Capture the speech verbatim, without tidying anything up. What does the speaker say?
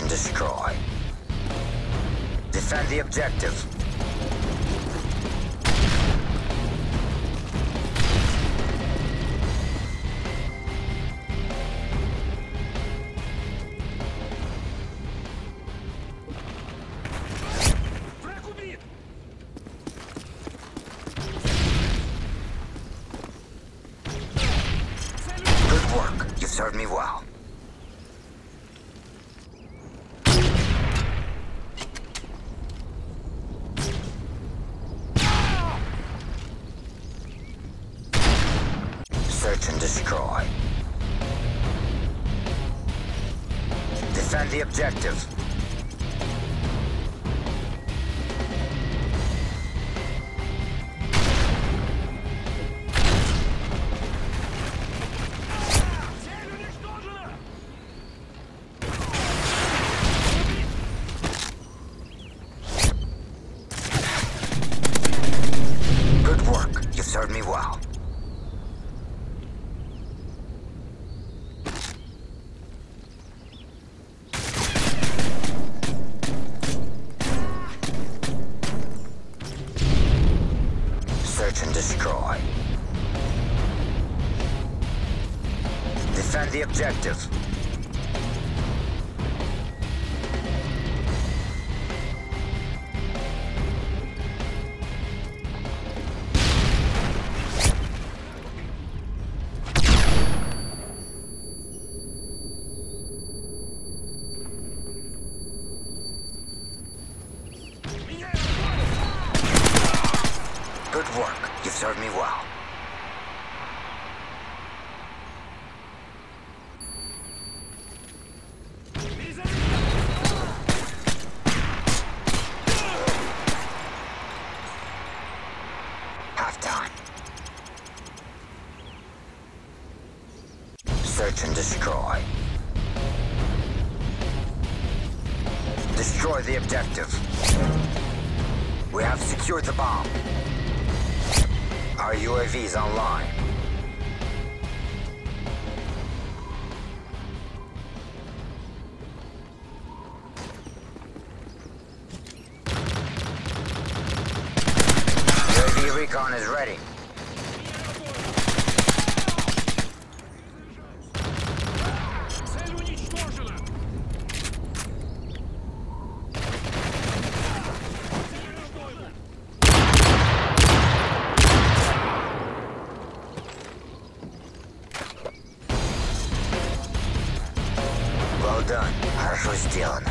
and destroy. Defend the objective. Good work. You served me well. Search and destroy. Defend the objective. Good work. You served me well. Search and destroy. Defend the objective. Good work. You served me well. Half time. Search and destroy. Destroy the objective. We have secured the bomb. Our U A V is online. U A V recon is ready. Well done. Хорошо сделано.